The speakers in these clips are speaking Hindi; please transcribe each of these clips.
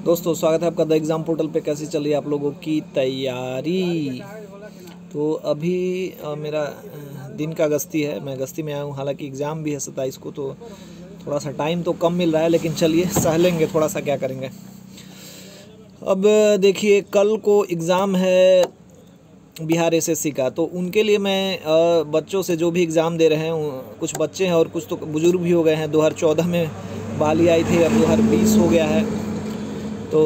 दोस्तों स्वागत है आपका द एग्ज़ाम पोर्टल पे। कैसी चल रही है आप लोगों की तैयारी? तो अभी मेरा दिन का गश्ती है, मैं गश्ती में आया हूँ। हालांकि एग्ज़ाम भी है 27 को, तो थोड़ा सा टाइम तो कम मिल रहा है, लेकिन चलिए सह लेंगे थोड़ा सा, क्या करेंगे। अब देखिए, कल को एग्ज़ाम है बिहार एसएससी का, तो उनके लिए मैं बच्चों से जो भी एग्ज़ाम दे रहे हैं, कुछ बच्चे हैं और कुछ तो बुज़ुर्ग भी हो गए हैं। 2014 में बहाली आई थी, अब 2020 हो गया है, तो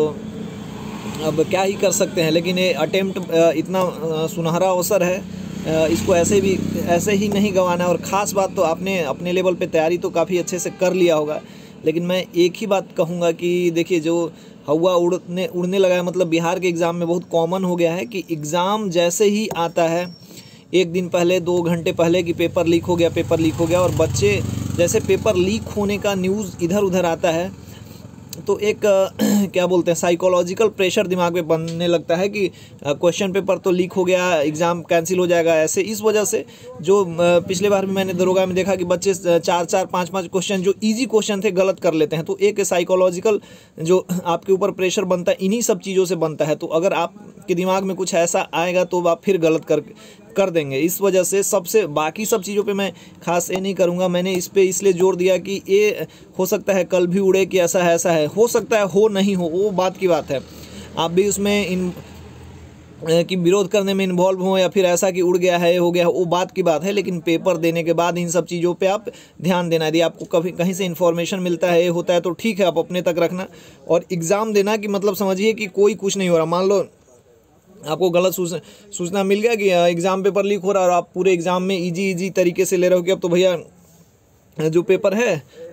अब क्या ही कर सकते हैं। लेकिन ये अटेम्प्ट इतना सुनहरा अवसर है, इसको ऐसे ही नहीं गंवाना है। और ख़ास बात तो आपने अपने लेवल पे तैयारी तो काफ़ी अच्छे से कर लिया होगा, लेकिन मैं एक ही बात कहूँगा कि देखिए, जो हवा उड़ने लगा है, मतलब बिहार के एग्ज़ाम में बहुत कॉमन हो गया है कि एग्ज़ाम जैसे ही आता है, एक दिन पहले 2 घंटे पहले कि पेपर लीक हो गया, और बच्चे जैसे पेपर लीक होने का न्यूज़ इधर उधर आता है तो एक क्या बोलते हैं, साइकोलॉजिकल प्रेशर दिमाग में बनने लगता है कि क्वेश्चन पेपर तो लीक हो गया, एग्ज़ाम कैंसिल हो जाएगा। ऐसे इस वजह से जो पिछले बार भी मैंने दरोगा में देखा कि बच्चे 4-4, 5-5 क्वेश्चन जो इजी क्वेश्चन थे गलत कर लेते हैं। तो एक साइकोलॉजिकल जो आपके ऊपर प्रेशर बनता है, इन्हीं सब चीज़ों से बनता है। तो अगर आपके दिमाग में कुछ ऐसा आएगा तो आप फिर गलत कर देंगे। इस वजह से सबसे बाकी सब चीज़ों पे मैं खास ये नहीं करूँगा। मैंने इस पे इसलिए जोर दिया कि ये हो सकता है कल भी उड़े, कि ऐसा है, हो सकता है हो नहीं हो, वो बात की बात है। आप भी उसमें कि विरोध करने में इन्वॉल्व हो, या फिर ऐसा कि उड़ गया है, हो गया, वो बात की बात है। लेकिन पेपर देने के बाद इन सब चीज़ों पे आप ध्यान देना। यदि आपको कभी कहीं से इन्फॉर्मेशन मिलता है, ये होता है, तो ठीक है, आप अपने तक रखना और एग्ज़ाम देना। कि मतलब समझिए कि कोई कुछ नहीं हो रहा। मान लो आपको गलत सूचना मिल गया कि एग्ज़ाम पेपर लीक हो रहा है, और आप पूरे एग्ज़ाम में इजी तरीके से ले रहे हो कि अब तो भैया जो पेपर है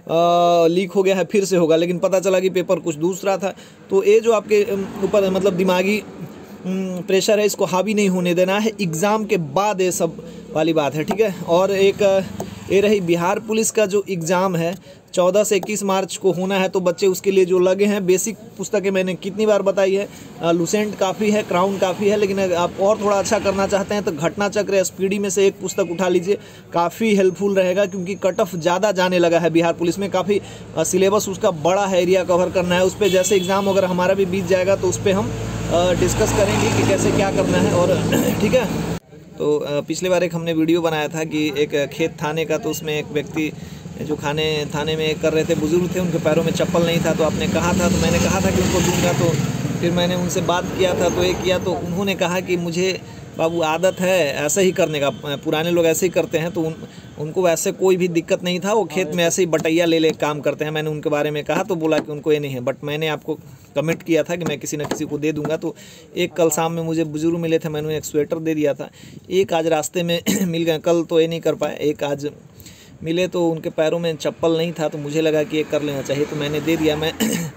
लीक हो गया है, फिर से होगा, लेकिन पता चला कि पेपर कुछ दूसरा था। तो ये जो आपके ऊपर मतलब दिमागी प्रेशर है, इसको हावी नहीं होने देना है। एग्ज़ाम के बाद ये सब वाली बात है, ठीक है। और एक ये रही बिहार पुलिस का जो एग्ज़ाम है, 14 से 21 मार्च को होना है। तो बच्चे उसके लिए जो लगे हैं, बेसिक पुस्तकें मैंने कितनी बार बताई है, लुसेंट काफ़ी है, क्राउन काफ़ी है, लेकिन अगर आप और थोड़ा अच्छा करना चाहते हैं तो घटना चक्र एसपीडी में से एक पुस्तक उठा लीजिए, काफ़ी हेल्पफुल रहेगा। क्योंकि कट ऑफ ज़्यादा जाने लगा है बिहार पुलिस में, काफ़ी सिलेबस उसका बड़ा है, एरिया कवर करना है। उस पर जैसे एग्ज़ाम अगर हमारा भी बीत जाएगा तो उस पर हम डिस्कस करेंगे कि कैसे क्या करना है, और ठीक है। तो पिछले बार एक हमने वीडियो बनाया था कि एक खेत थाने का, तो उसमें एक व्यक्ति जो थाने में कर रहे थे, बुजुर्ग थे, उनके पैरों में चप्पल नहीं था। तो आपने कहा था, तो मैंने कहा था कि उनको दूंगा। तो फिर मैंने उनसे बात किया था, तो ये किया, तो उन्होंने कहा कि मुझे बाबू आदत है ऐसे ही करने का, पुराने लोग ऐसे ही करते हैं। तो उनको वैसे कोई भी दिक्कत नहीं था, वो खेत में ऐसे ही बटैया ले काम करते हैं। मैंने उनके बारे में कहा, तो बोला कि उनको ये नहीं है, बट मैंने आपको कमिट किया था कि मैं किसी न किसी को दे दूंगा। तो एक कल शाम में मुझे बुजुर्ग मिले थे, मैंने एक स्वेटर दे दिया था। एक आज रास्ते में मिल गए, कल तो ये नहीं कर पाए, एक आज मिले, तो उनके पैरों में चप्पल नहीं था, तो मुझे लगा कि ये कर लेना चाहिए, तो मैंने दे दिया। मैं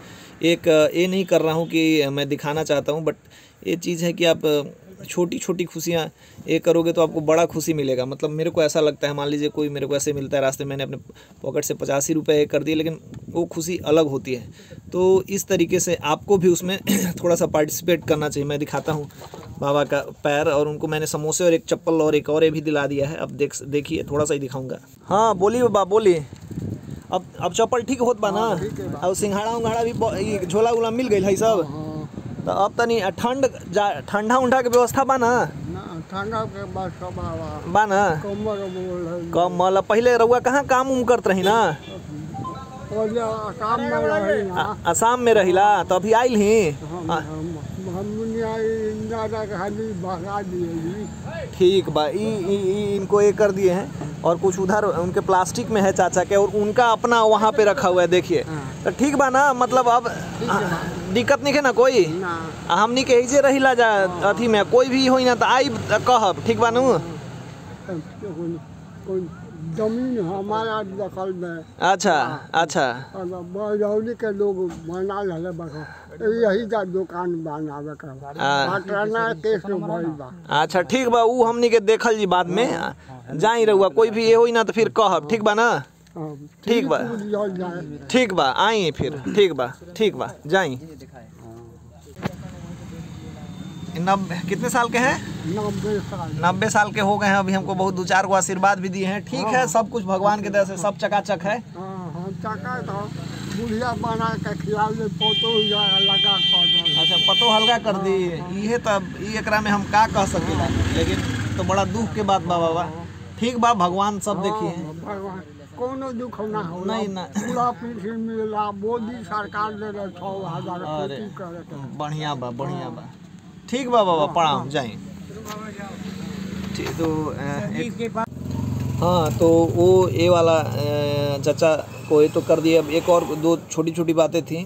एक ये नहीं कर रहा हूँ कि मैं दिखाना चाहता हूँ, बट ये चीज़ है कि आप छोटी छोटी खुशियाँ ये करोगे तो आपको बड़ा खुशी मिलेगा। मतलब मेरे को ऐसा लगता है, मान लीजिए कोई मेरे को ऐसे मिलता है रास्ते में, मैंने अपने पॉकेट से 85 रुपये कर दिए, लेकिन वो खुशी अलग होती है। तो इस तरीके से आपको भी उसमें थोड़ा सा पार्टिसिपेट करना चाहिए। मैं दिखाता हूँ बाबा का पैर, और उनको मैंने समोसे और एक चप्पल और एक और ये भी दिला दिया है। अब देखिए, थोड़ा सा ही दिखाऊँगा। हाँ बोलिए बाबा, बोलिए। अब चप्पल ठीक होत बा ना, और सिंघाड़ा भी झोला उला मिल गई है सब। तो अब तनी ठंडा उंडा के व्यवस्था बा ना? ठंडा के व्यवस्था बा ना? कमल पहले रउआ कहाँ काम उम करत रही ना? आसाम में रहिला, तो अभी आइल ही? ठीक बा, इनको ये कर दिए हैं, और कुछ उधर उनके प्लास्टिक में है चाचा के, और उनका अपना वहाँ पे रखा हुआ है, देखिए। तो ठीक बा ना, मतलब अब दिक्कत नहीं है ना कोई? हमनी के ऐसे रहिला जा अथी में, कोई भी होई ना तो आई कहब, ठीक बा नू? जमीन हमारा दखल में। अच्छा बरौनी के लोग बना यही का दुकान बनावे का। अच्छा ठीक बा, ऊ हमनी के देखल जी बाद में जाई रहुआ, कोई भी ये होई ना तो फिर कहब, ठीक बा ना? ठीक बा आई फिर, ठीक बा जाई। कितने साल के हैं? 90 साल के हो गए हैं अभी। हमको बहुत 2-4 को आशीर्वाद भी दिए हैं। ठीक है, सब कुछ भगवान के दया से सब चकाचक है। बुढ़िया बना के खिला ले फोटो लगा कर दो। अच्छा पतो हल्का कर दी, ये तब एकरा में हम का कह सकेला, लेकिन तो बड़ा दुख के बात बा बाबा। ठीक बा, भगवान सब देखिए। भगवान कोनो दुख ना हो नहीं ना, पूरा पीछे मिला मोदी सरकार दे रहे 6,000 खेती करे के। बढ़िया बा, बढ़िया बा। ठीक बा बाबा, प्रणाम, जाए। ठीक तो हाँ, तो वो ये वाला चाचा को ये तो कर दिया। अब एक और दो छोटी छोटी बातें थी।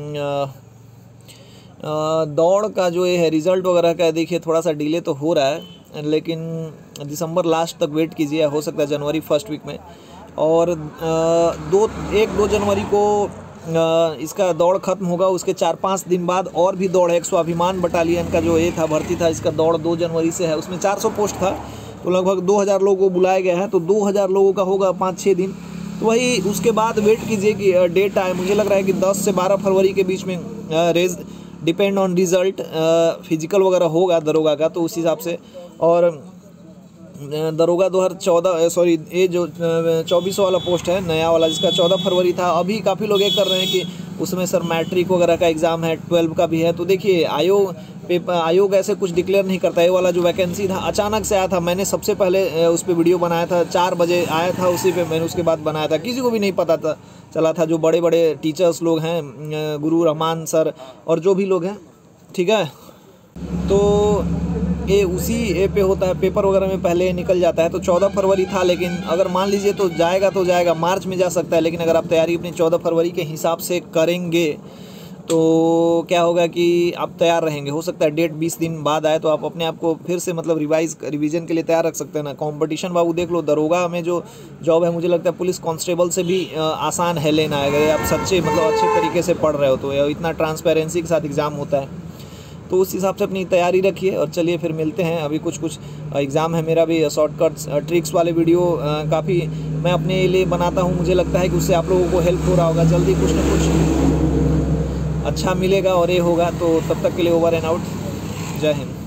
दौड़ का जो ये है रिज़ल्ट वगैरह का, देखिए थोड़ा सा डिले तो हो रहा है, लेकिन दिसंबर लास्ट तक वेट कीजिए, हो सकता है जनवरी फर्स्ट वीक में। और 1-2 जनवरी को इसका दौड़ खत्म होगा, उसके 4-5 दिन बाद और भी दौड़ है। एक स्वाभिमान बटालियन का जो ये था भर्ती था, इसका दौड़ 2 जनवरी से है। उसमें 400 पोस्ट था, तो लगभग 2000 लोगों को बुलाया गया है, तो 2000 लोगों का होगा 5-6 दिन। तो वही उसके बाद वेट कीजिए कि डेट आए। मुझे लग रहा है कि 10 से 12 फरवरी के बीच में रेज डिपेंड ऑन रिज़ल्ट फिजिकल वगैरह होगा दरोगा का, तो उस हिसाब से। और दरोगा 2014 ये जो 2400 वाला पोस्ट है नया वाला, जिसका 14 फरवरी था, अभी काफ़ी लोग ये कर रहे हैं कि उसमें सर मैट्रिक वगैरह का एग्ज़ाम है, 12 का भी है। तो देखिए आयोग ऐसे कुछ डिक्लेयर नहीं करता। ये वाला जो वैकेंसी था अचानक से आया था, मैंने सबसे पहले उस पर वीडियो बनाया था, 4 बजे आया था, उसी पे मैंने उसके बाद बनाया था। किसी को भी नहीं पता था चला था, जो बड़े बड़े टीचर्स लोग हैं, गुरु रहमान सर और जो भी लोग हैं, ठीक है। तो ये उसी ए पे होता है, पेपर वगैरह में पहले निकल जाता है। तो 14 फरवरी था, लेकिन अगर मान लीजिए तो जाएगा मार्च में जा सकता है। लेकिन अगर आप तैयारी अपनी 14 फरवरी के हिसाब से करेंगे तो क्या होगा कि आप तैयार रहेंगे। हो सकता है डेट 20 दिन बाद आए, तो आप अपने आप को फिर से मतलब रिवीजन के लिए तैयार रख सकते हैं ना। कंपटीशन बाबू देख लो, दरोगा में जो जॉब है, मुझे लगता है पुलिस कांस्टेबल से भी आसान है लेना, अगर आप सच्चे मतलब अच्छे तरीके से पढ़ रहे हो तो। इतना ट्रांसपेरेंसी के साथ एग्ज़ाम होता है, तो उस हिसाब से अपनी तैयारी रखिए। और चलिए फिर मिलते हैं। अभी कुछ एग्ज़ाम है मेरा भी, शॉर्टकट्स ट्रिक्स वाले वीडियो काफ़ी मैं अपने लिए बनाता हूँ। मुझे लगता है कि उससे आप लोगों को हेल्प हो रहा होगा, जल्दी कुछ ना कुछ अच्छा मिलेगा और ये होगा। तो तब तक के लिए ओवर एंड आउट, जय हिंद।